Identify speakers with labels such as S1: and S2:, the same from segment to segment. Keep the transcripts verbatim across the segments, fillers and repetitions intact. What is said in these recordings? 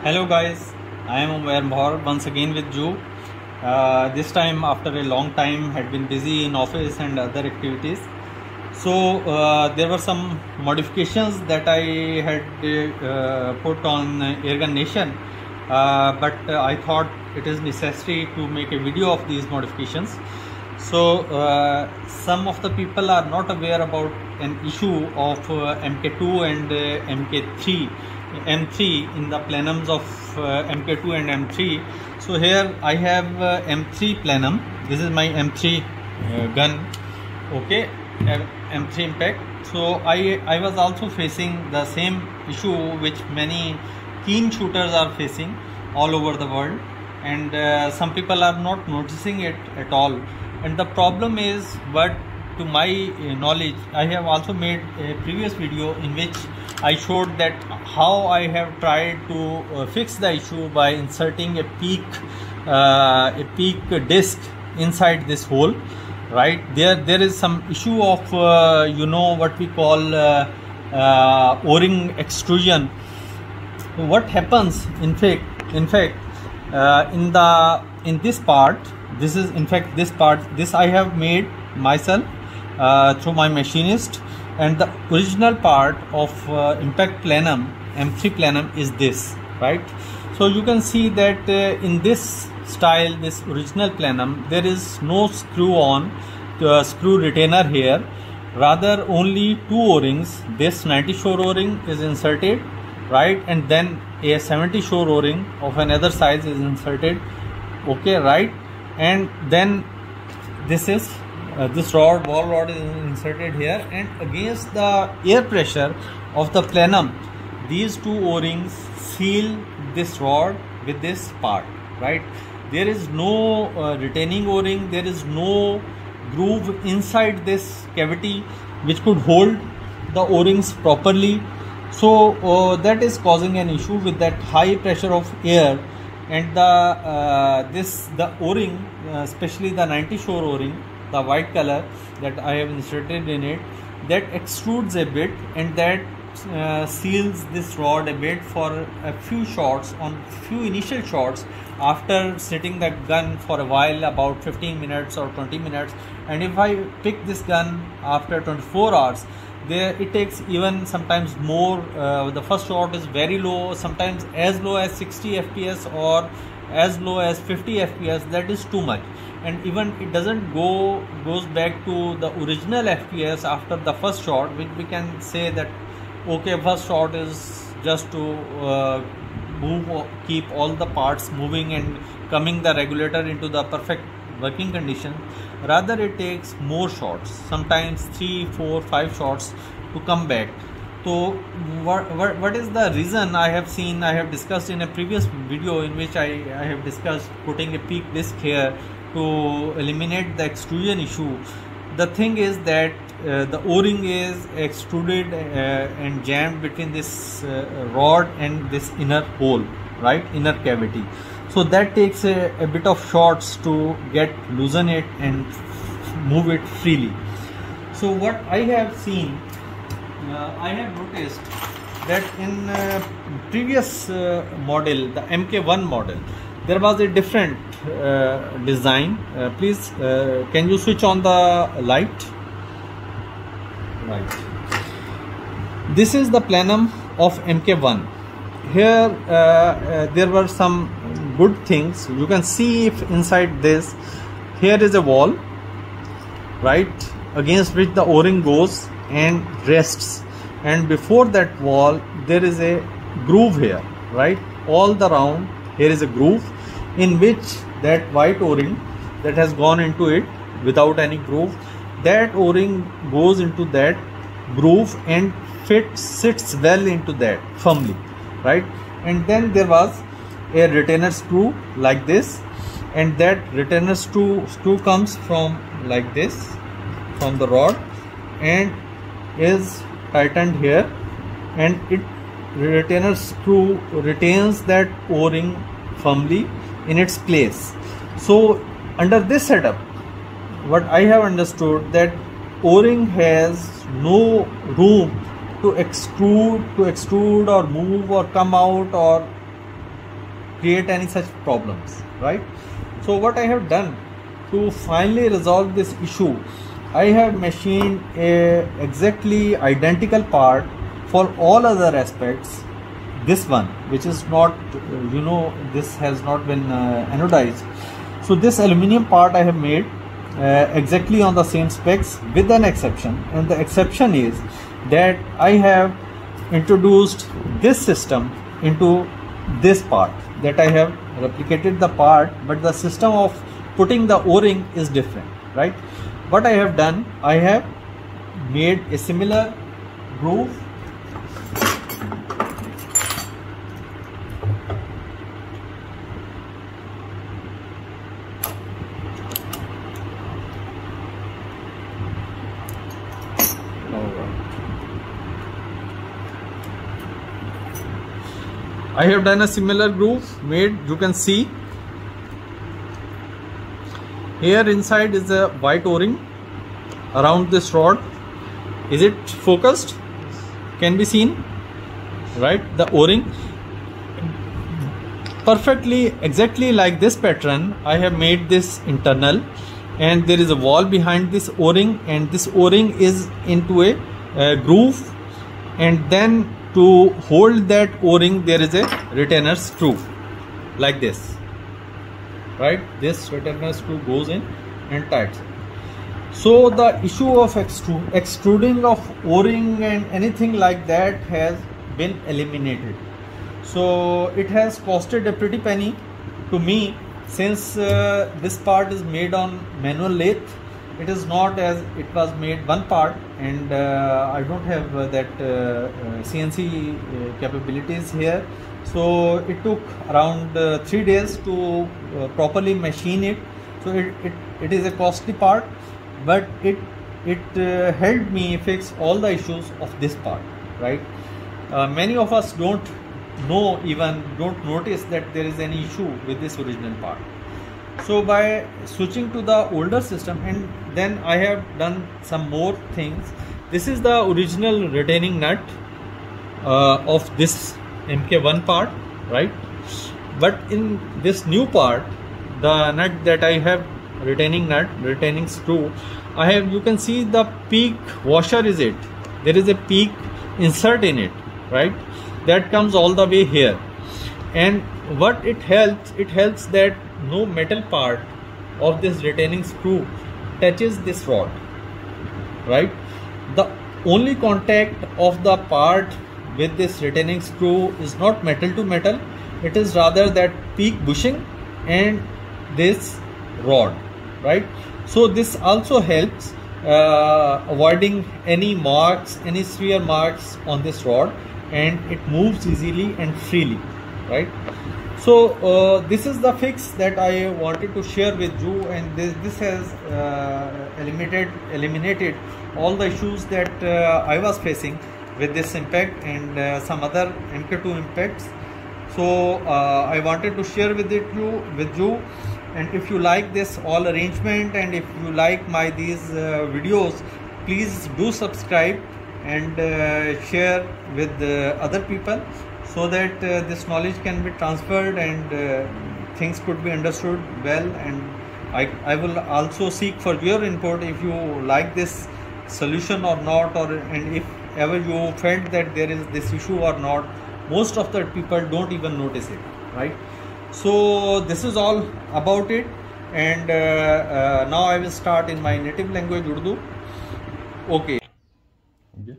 S1: Hello guys, I am Umair Bhaur once again with you. Uh, this time after a long time had been busy in office and other activities. So uh, there were some modifications that I had uh, put on Airgun Nation, uh, but uh, I thought it is necessary to make a video of these modifications. So uh, some of the people are not aware about an issue of uh, M K two and uh, M K three. M three in the plenums of uh, M K two and M three. So here I have uh, M three plenum. This is my M three uh, gun. Okay, M three impact. So I I was also facing the same issue which many keen shooters are facing all over the world, and uh, some people are not noticing it at all. And the problem is, but to my knowledge, I have also made a previous video in which I showed that how I have tried to uh, fix the issue by inserting a peak uh, a peak disc inside this hole. Right there, there is some issue of uh, you know what we call uh, uh, O-ring extrusion. What happens, in fact, in fact, uh, in the in this part, this is in fact this part. This I have made myself uh, through my machinist. And the original part of uh, impact plenum, M three plenum, is this, right? So you can see that uh, in this style, this original plenum, there is no screw on, uh, screw retainer here. Rather, only two O-rings. This ninety shore O-ring is inserted, right? And then a seventy shore O-ring of another size is inserted, okay, right? And then this is Uh, this rod, ball rod is inserted here, and against the air pressure of the plenum, these two O-rings seal this rod with this part, right? There is no uh, retaining O-ring, there is no groove inside this cavity which could hold the O-rings properly. So uh, that is causing an issue with that high pressure of air, and the uh, this the O-ring, uh, especially the ninety shore O-ring, the white color that I have inserted in it, that extrudes a bit, and that uh, seals this rod a bit for a few shots, on few initial shots after sitting the gun for a while, about fifteen minutes or twenty minutes. And if I pick this gun after twenty-four hours, there it takes even sometimes more. Uh, the first shot is very low, sometimes as low as sixty F P S or as low as fifty F P S. That is too much, and even it doesn't go goes back to the original F P S after the first shot, which we can say that okay, first shot is just to uh, move, keep all the parts moving and coming the regulator into the perfect working condition. Rather, it takes more shots, sometimes three, four, five shots to come back. So what, what, what is the reason? I have seen, I have discussed in a previous video in which I, I have discussed putting a peak disc here to eliminate the extrusion issue. The thing is that uh, the O-ring is extruded uh, and jammed between this uh, rod and this inner hole, right, inner cavity. So that takes a, a bit of shots to get loosen it and move it freely. So what I have seen, uh, I have noticed that in uh, previous uh, model, the M K one model, there was a different uh, design. Uh, please, uh, can you switch on the light? Right. This is the plenum of M K one. Here, uh, uh, there were some good things. You can see if inside this, here is a wall, right, against which the O-ring goes and rests. And before that wall, there is a groove here, right, all the round. Here is a groove in which that white O-ring that has gone into it without any groove, that O-ring goes into that groove and fits sits well into that firmly, right? And then there was a retainer screw like this, and that retainer screw screw comes from like this from the rod and is tightened here, and it retainer screw retains that O-ring firmly in its place. So under this setup, what I have understood, that O-ring has no room to extrude to extrude or move or come out or create any such problems, right? So what I have done to finally resolve this issue, I have machined a exactly identical part for all other aspects. This one, which is not, you know, this has not been uh, anodized. So this aluminium part I have made uh, exactly on the same specs, with an exception, and the exception is that I have introduced this system into this part, that I have replicated the part, but the system of putting the O-ring is different, right? What I have done, I have made a similar groove I have done a similar groove made, you can see here inside is a white O-ring around this rod. Is it focused? Can be seen, right? The O-ring perfectly exactly like this pattern. I have made this internal, and there is a wall behind this O-ring, and this O-ring is into a uh, groove, and then to hold that O-ring there is a retainer screw like this, right? This retainer screw goes in and tights it. So the issue of extrude, extruding of O-ring and anything like that has been eliminated. So it has costed a pretty penny to me, since uh, this part is made on manual lathe. It is not as it was made one part, and uh, I don't have uh, that uh, uh, C N C uh, capabilities here. So it took around uh, three days to uh, properly machine it. So it, it, it is a costly part, but it it uh, helped me fix all the issues of this part, right? Uh, many of us don't know, even don't notice that there is any issue with this original part. So by switching to the older system, and then I have done some more things. This is the original retaining nut uh, of this M K one part, right? But in this new part, the nut that I have, retaining nut, retaining screw, I have, you can see the peak washer is it. There is a peak insert in it, right? That comes all the way here. And what it helps, it helps that no metal part of this retaining screw touches this rod, right? The only contact of the part with this retaining screw is not metal to metal, it is rather that peak bushing and this rod, right? So this also helps uh, avoiding any marks, any sphere marks on this rod, and it moves easily and freely, right? So uh, this is the fix that I wanted to share with you, and this, this has uh, eliminated eliminated all the issues that uh, I was facing with this impact and uh, some other M K two impacts. So uh, I wanted to share with it you with you, and if you like this all arrangement, and if you like my these uh, videos, please do subscribe and uh, share with uh, other people, so that uh, this knowledge can be transferred and uh, things could be understood well. And I, I will also seek for your input if you like this solution or not, or and if ever you felt that there is this issue or not. Most of the people don't even notice it, right? So this is all about it, and uh, uh, now I will start in my native language, Urdu. Okay. Okay.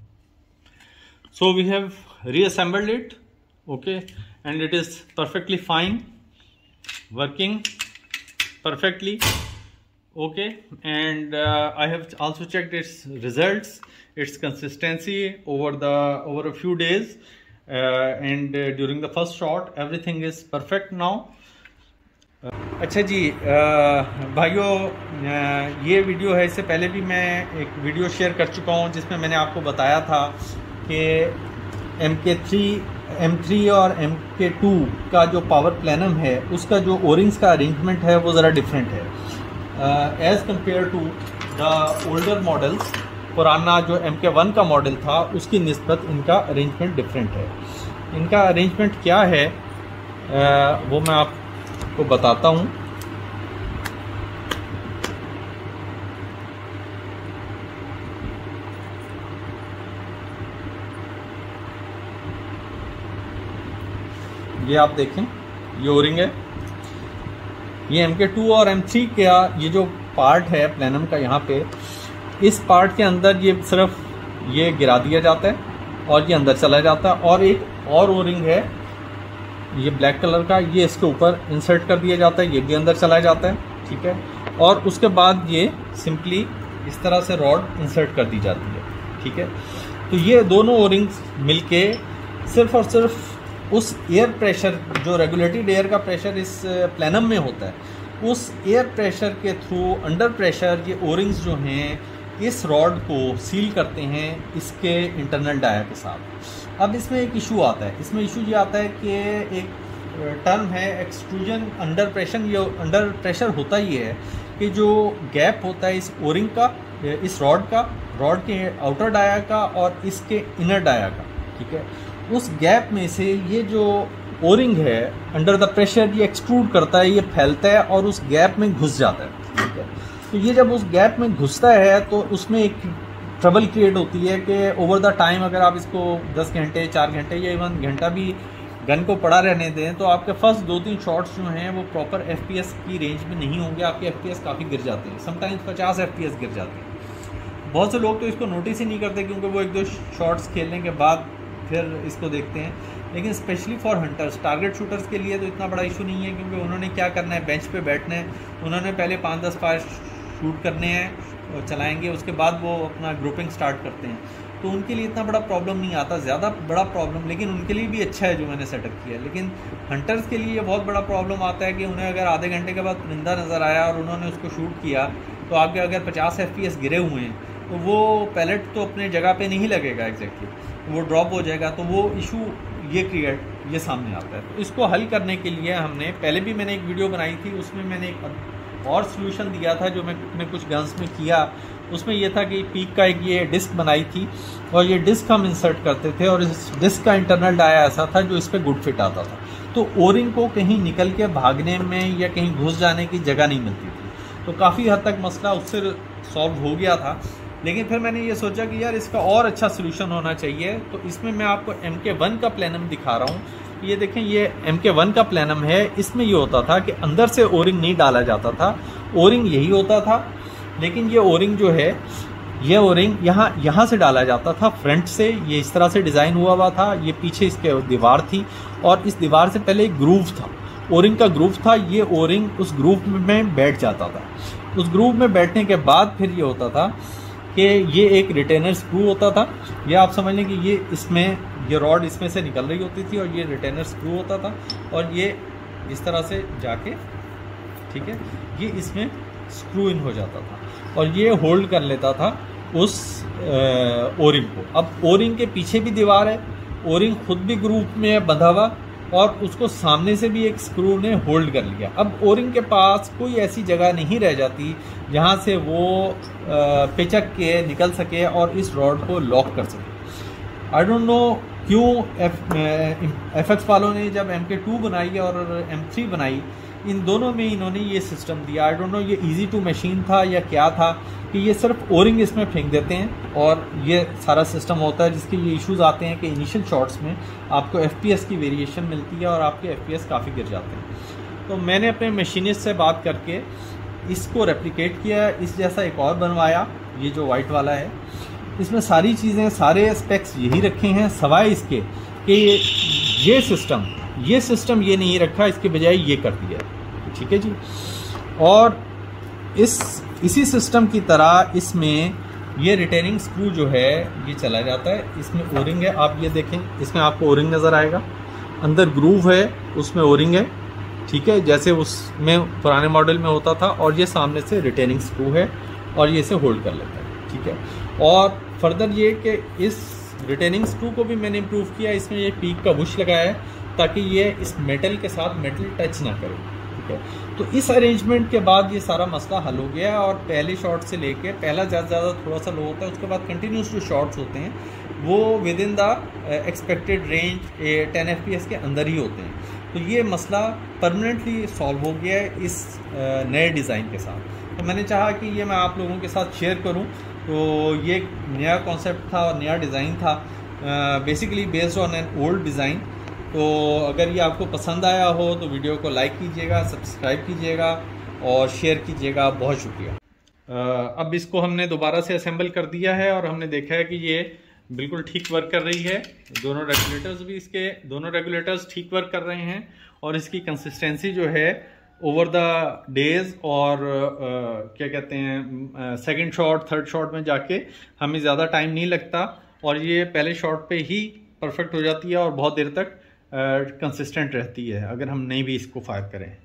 S1: So we have reassembled it, okay, and it is perfectly fine, working perfectly, okay. And uh, I have also checked its results, its consistency over the over a few days, uh, and uh, during the first shot everything is perfect now. अच्छा जी भाइयों, ये video है, इससे पहले भी मैं एक video share कर चुका हूँ जिसमें मैंने आपको बताया था कि M K three M three और एम के टू का जो पावर प्लेनम है उसका जो ओरिंग्स का अरेंजमेंट है वो ज़रा डिफरेंट है as compare to the older models. पुराना जो एम के वन का मॉडल था उसकी निस्बत इनका अरेंजमेंट डिफरेंट है। इनका अरेंजमेंट क्या है वो मैं आपको बताता हूँ। ये आप देखें, ये ओरिंग है, ये एम के टू और एम थ्री का ये जो पार्ट है प्लेनम का, यहाँ पे इस पार्ट के अंदर ये सिर्फ ये गिरा दिया जाता है और ये अंदर चला जाता है, और एक और ओरिंग है ये ब्लैक कलर का, ये इसके ऊपर इंसर्ट कर दिया जाता है, ये भी अंदर चला जाता है, ठीक है। और उसके बाद ये सिंपली इस तरह से रॉड इंसर्ट कर दी जाती है, ठीक है। तो ये दोनों ओरिंग्स मिलके सिर्फ और सिर्फ उस एयर प्रेशर, जो रेगुलेटेड एयर का प्रेशर इस प्लेनम में होता है, उस एयर प्रेशर के थ्रू अंडर प्रेशर ये ओरिंग्स जो हैं इस रॉड को सील करते हैं इसके इंटरनल डाया के साथ। अब इसमें एक इशू आता है, इसमें इशू ये आता है कि एक टर्म है एक्सट्रूजन अंडर प्रेशर। ये अंडर प्रेशर होता ही है कि जो गैप होता है इस ओरिंग का, इस रॉड का, रॉड के आउटर डाया का और इसके इनर डाया का, ठीक है, उस गैप में से ये जो ओरिंग है अंडर द प्रेशर ये एक्सट्रूड करता है, ये फैलता है और उस गैप में घुस जाता है, ठीक है। तो ये जब उस गैप में घुसता है तो उसमें एक ट्रबल क्रिएट होती है कि ओवर द टाइम अगर आप इसको दस घंटे, चार घंटे या इवन घंटा भी गन को पड़ा रहने दें तो आपके फर्स्ट दो तीन शॉट्स जो हैं वो प्रॉपर एफपीएस की रेंज में नहीं होंगे, आपके एफपीएस काफ़ी गिर जाते हैं, समटाइम्स पचास एफपीएस गिर जाते हैं। बहुत से लोग तो इसको नोटिस ही नहीं करते क्योंकि वो एक दो शॉट्स खेलने के बाद फिर इसको देखते हैं, लेकिन specially for hunters, target shooters के लिए तो इतना बड़ा इशू नहीं है, क्योंकि उन्होंने क्या करना है, बेंच पे बैठना है, उन्होंने पहले पाँच दस फायर शूट करने हैं और चलाएंगे, उसके बाद वो अपना ग्रुपिंग स्टार्ट करते हैं, तो उनके लिए इतना बड़ा प्रॉब्लम नहीं आता, ज़्यादा बड़ा प्रॉब्लम, लेकिन उनके लिए भी अच्छा है जो मैंने सेटअप किया है। लेकिन हंटर्स के लिए ये बहुत बड़ा प्रॉब्लम आता है कि उन्हें अगर आधे घंटे के बाद परिंदा नज़र आया और उन्होंने उसको शूट किया तो आगे अगर पचास एफ पी एस गिरे हुए हैं तो वो पैलेट तो अपने जगह पे नहीं लगेगा एग्जैक्टली, वो ड्रॉप हो जाएगा, तो वो इशू ये क्रिएट ये सामने आता है। तो इसको हल करने के लिए हमने पहले भी मैंने एक वीडियो बनाई थी, उसमें मैंने एक और सॉल्यूशन दिया था जो मैंने कुछ गन्स में किया। उसमें ये था कि पीक का एक ये डिस्क बनाई थी और ये डिस्क हम इंसर्ट करते थे और इस डिस्क का इंटरनल डाया ऐसा था जो इस पर गुड फिट आता था, तो ओरिंग को कहीं निकल के भागने में या कहीं घुस जाने की जगह नहीं मिलती थी, तो काफ़ी हद तक मसला उससे सॉल्व हो गया था। लेकिन फिर मैंने ये सोचा कि यार इसका और अच्छा सोल्यूशन होना चाहिए, तो इसमें मैं आपको एम के वन का प्लेनम दिखा रहा हूँ। ये देखें, ये एम के वन का प्लेनम है। इसमें ये होता था कि अंदर से ओरिंग नहीं डाला जाता था, ओरिंग यही होता था, लेकिन ये ओरिंग जो है, ये ओरिंग यहाँ यहाँ से डाला जाता था फ्रंट से, ये इस तरह से डिज़ाइन हुआ हुआ था, ये पीछे इसके दीवार थी और इस दीवार से पहले एक ग्रूव था, ओरिंग का ग्रूव था, ये ओरिंग उस ग्रूव में बैठ जाता था। उस ग्रूव में बैठने के बाद फिर ये होता था कि ये एक रिटेनर स्क्रू होता था, ये आप समझ लें कि ये इसमें ये रॉड इसमें से निकल रही होती थी और ये रिटेनर स्क्रू होता था और ये इस तरह से जाके, ठीक है, ये इसमें स्क्रू इन हो जाता था और ये होल्ड कर लेता था उस ओरिंग को। अब ओरिंग के पीछे भी दीवार है, ओरिंग खुद भी ग्रूव में बंधा हुआ और उसको सामने से भी एक स्क्रू ने होल्ड कर लिया। अब ओरिंग के पास कोई ऐसी जगह नहीं रह जाती जहाँ से वो पिचक के निकल सके और इस रॉड को लॉक कर सके। आई डोंट नो क्यों एफ एफ एक्स वालों ने जब एम के टू बनाई और एम थ्री बनाई, इन दोनों में इन्होंने ये सिस्टम दिया। आई डोंट नो ये इजी टू मशीन था या क्या था कि ये सिर्फ ओरिंग इसमें फेंक देते हैं और ये सारा सिस्टम होता है, जिसके ये इश्यूज आते हैं कि इनिशियल शॉट्स में आपको एफपीएस की वेरिएशन मिलती है और आपके एफपीएस काफ़ी गिर जाते हैं। तो मैंने अपने मशीनिस्ट से बात करके इसको रेप्लिकेट किया, इस जैसा एक और बनवाया, ये जो वाइट वाला है, इसमें सारी चीज़ें, सारे स्पेक्स यही रखे हैं, सवाए इसके कि ये सिस्टम ये सिस्टम ये नहीं रखा, इसके बजाय ये कर दिया, ठीक है जी। और इस इसी सिस्टम की तरह इसमें ये रिटेनिंग स्क्रू जो है ये चला जाता है, इसमें ओरिंग है, आप ये देखें, इसमें आपको ओरिंग नज़र आएगा, अंदर ग्रूव है, उसमें ओरिंग है, ठीक है, जैसे उसमें पुराने मॉडल में होता था, और ये सामने से रिटेनिंग स्क्रू है और ये इसे होल्ड कर लेता है, ठीक है। और फर्दर ये कि इस रिटेनिंग स्क्रू को भी मैंने इम्प्रूव किया, इसमें ये पीक का बुश लगाया है ताकि ये इस मेटल के साथ मेटल टच ना करे, ठीक है। तो इस अरेंजमेंट के बाद ये सारा मसला हल हो गया और पहले शॉट से लेके, पहला ज़्यादा ज़्यादा थोड़ा सा लो होता है, उसके बाद कंटिन्यूस जो शॉट्स होते हैं वो within the expected range ten F P S के अंदर ही होते हैं। तो ये मसला परमानेंटली सॉल्व हो गया है इस नए डिज़ाइन के साथ। तो मैंने चाहा कि ये मैं आप लोगों के साथ शेयर करूं। तो ये नया कॉन्सेप्ट था और नया डिज़ाइन था, basically based on an old design. तो अगर ये आपको पसंद आया हो तो वीडियो को लाइक कीजिएगा, सब्सक्राइब कीजिएगा और शेयर कीजिएगा। बहुत शुक्रिया। अब इसको हमने दोबारा से असेंबल कर दिया है और हमने देखा है कि ये बिल्कुल ठीक वर्क कर रही है। दोनों रेगुलेटर्स भी इसके दोनों रेगुलेटर्स ठीक वर्क कर रहे हैं और इसकी कंसिस्टेंसी जो है ओवर द डेज और uh, क्या कहते हैं सेकंड शॉट थर्ड शॉट में जाके हमें ज़्यादा टाइम नहीं लगता और ये पहले शॉट पे ही परफेक्ट हो जाती है और बहुत देर तक कंसिस्टेंट uh, रहती है अगर हम नहीं भी इसको फायर करें।